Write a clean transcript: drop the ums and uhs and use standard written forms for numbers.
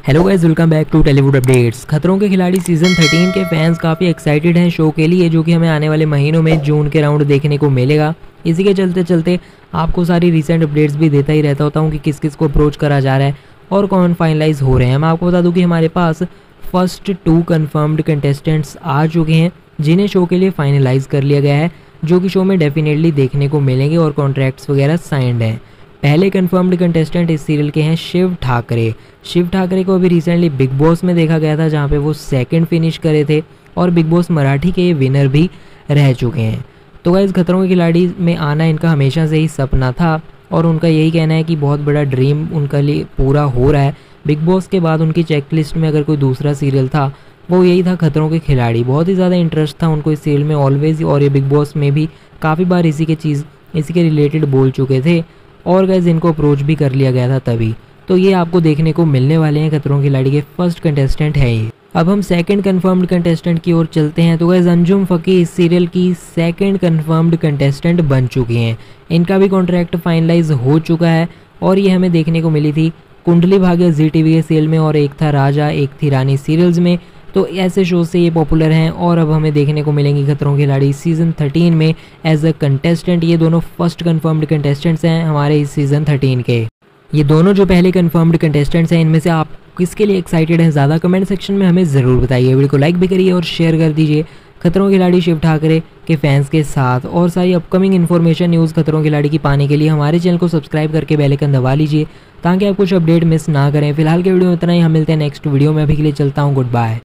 Hello guys, welcome back to Tollywood updates. Khatron ke खिलाड़ी season 13 के fans काफ़ी एक्साइटेड हैं शो के लिए, जो कि हमें आने वाले महीनों में जून के राउंड देखने को मिलेगा। इसी के चलते चलते आपको सारी रिसेंट अपडेट्स भी देता ही रहता होता हूँ कि किस किस को अप्रोच करा जा रहा है और कौन फाइनलाइज हो रहे हैं। मैं आपको बता दूँ कि हमारे पास फर्स्ट 2 कन्फर्म्ड कंटेस्टेंट्स आ चुके हैं, जिन्हें शो के लिए फाइनलाइज कर लिया गया है, जो कि शो में डेफिनेटली देखने को मिलेंगे और कॉन्ट्रैक्ट्स वगैरह साइंड हैं। पहले कंफर्म्ड कंटेस्टेंट इस सीरियल के हैं शिव ठाकरे। शिव ठाकरे को अभी रिसेंटली बिग बॉस में देखा गया था, जहां पे वो सेकंड फिनिश करे थे और बिग बॉस मराठी के ये विनर भी रह चुके हैं। तो गाइस, खतरों के खिलाड़ी में आना इनका हमेशा से ही सपना था और उनका यही कहना है कि बहुत बड़ा ड्रीम उनका लिए पूरा हो रहा है। बिग बॉस के बाद उनकी चेकलिस्ट में अगर कोई दूसरा सीरियल था वो यही था खतरों के खिलाड़ी। बहुत ही ज़्यादा इंटरेस्ट था उनको इस सीरियल में ऑलवेज, और ये बिग बॉस में भी काफ़ी बार इसी के रिलेटेड बोल चुके थे और गाइस इनको अप्रोच भी कर लिया गया था तभी। तो ये आपको देखने को मिलने वाले हैं। खतरों के खिलाड़ी के फर्स्ट कंटेस्टेंट है ये। अब हम सेकंड कंफर्म्ड कंटेस्टेंट की ओर चलते हैं। तो गाइस, अंजुम फकी इस सीरियल की सेकंड कंफर्म्ड कंटेस्टेंट बन चुकी हैं। इनका भी कॉन्ट्रैक्ट फाइनलाइज हो चुका है और ये हमें देखने को मिली थी कुंडली भाग्य जी टीवी के सीरियल में, और एक था राजा एक थी रानी सीरियल्स में। तो ऐसे शो से ये पॉपुलर हैं और अब हमें देखने को मिलेंगी खतरों के खिलाड़ी सीजन 13 में एज अ कंटेस्टेंट। ये दोनों फर्स्ट कंफर्म्ड कंटेस्टेंट्स हैं हमारे इस सीजन 13 के। ये दोनों जो पहले कंफर्म्ड कंटेस्टेंट्स हैं, इनमें से आप किसके लिए एक्साइटेड हैं ज़्यादा, कमेंट सेक्शन में हमें ज़रूर बताइए। वीडियो को लाइक भी करिए और शेयर कर दीजिए खतरों के खिलाड़ी शिव ठाकरे के फैंस के साथ। और सारी अपकमिंग इन्फॉर्मेशन न्यूज़ खतरों के खिलाड़ी की पाने के लिए हमारे चैनल को सब्सक्राइब करके बेल आइकन दबा लीजिए, ताकि आप कुछ अपडेट मिस ना करें। फिलहाल के वीडियो में इतना ही, हम मिलते हैं नेक्स्ट वीडियो में। अभी के लिए चलता हूँ, गुड बाय।